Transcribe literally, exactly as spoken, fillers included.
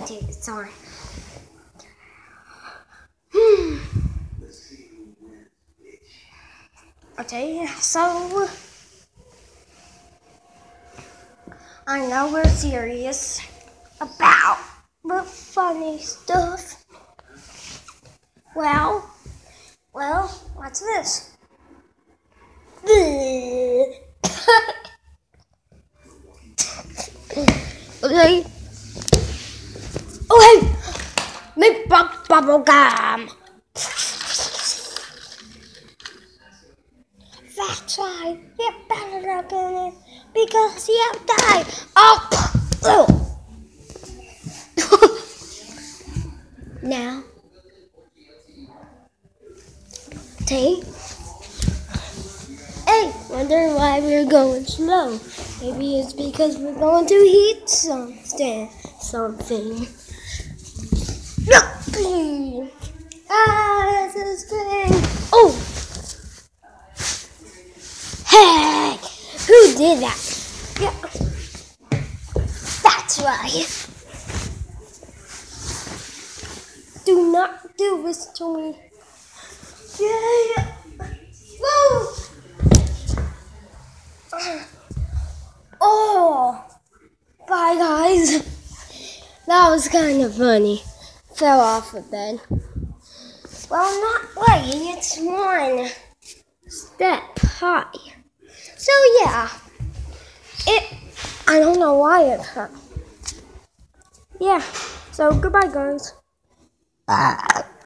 take its time. Hmm. Okay, so I know we're serious about the funny stuff. Well, well, what's this? Okay. Oh, hey! Make bug bubble gum. That's right. You better look in it because you die. Oh! Oh. Now, take. Hey, wonder why we're going slow. Maybe it's because we're going to eat something. Something. No! Ah, this is thing. Oh! Hey! Who did that? Yeah. That's right. Do not do this to me. Yeah. Whoa! Oh! Bye, guys. That was kind of funny. Fell off a bed. Well, not really. It's one step high. So yeah, it. I don't know why it hurt. Yeah. So goodbye, guys.